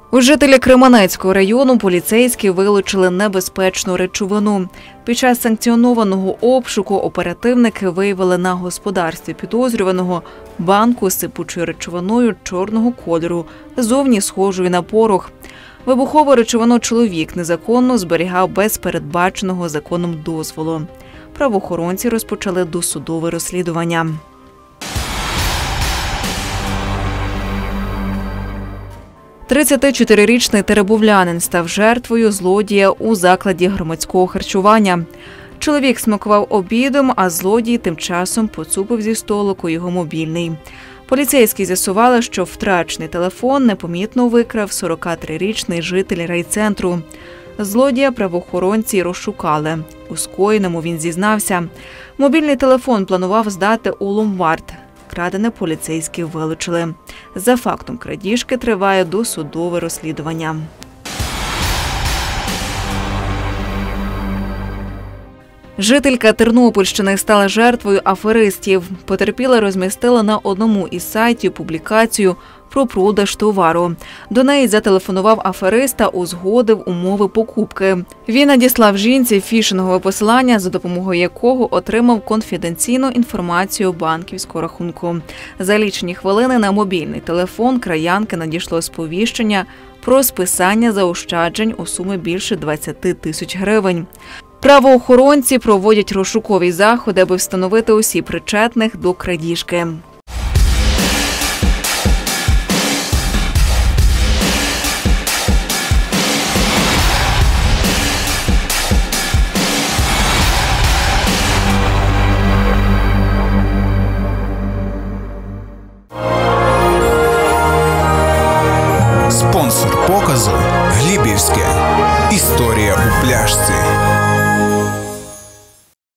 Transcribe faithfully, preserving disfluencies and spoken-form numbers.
У жителі Кременецького району поліцейські вилучили небезпечну речовину. Під час санкціонованого обшуку оперативники виявили на господарстві підозрюваного банку з сипучою речовиною чорного кольору, зовні схожою на порох. Вибухову речовину чоловік незаконно зберігав без передбаченого законом дозволу. Правоохоронці розпочали досудове розслідування. тридцятичотирирічний теребовлянин став жертвою злодія у закладі громадського харчування. Чоловік смакував обідом, а злодій тим часом поцупив зі столику його мобільний. Поліцейські з'ясували, що втрачений телефон непомітно викрав сорокатрирічний житель райцентру. Злодія правоохоронці розшукали. У скоєному він зізнався. Мобільний телефон планував здати у ломбард. Крадене поліцейські вилучили. За фактом крадіжки триває досудове розслідування. Жителька Тернопільщини стала жертвою аферистів. Потерпіла розмістила на одному із сайтів публікацію про продаж товару. До неї зателефонував аферист та узгодив умови покупки. Він надіслав жінці фішингове посилання, за допомогою якого отримав конфіденційну інформацію банківського рахунку. За лічені хвилини на мобільний телефон краянки надійшло сповіщення про списання заощаджень у сумі більше двадцяти тисяч гривень. Правоохоронці проводять розшукові заходи, аби встановити осіб причетних до крадіжки. Спонсор показу – Глібівське. Історія у пляшці.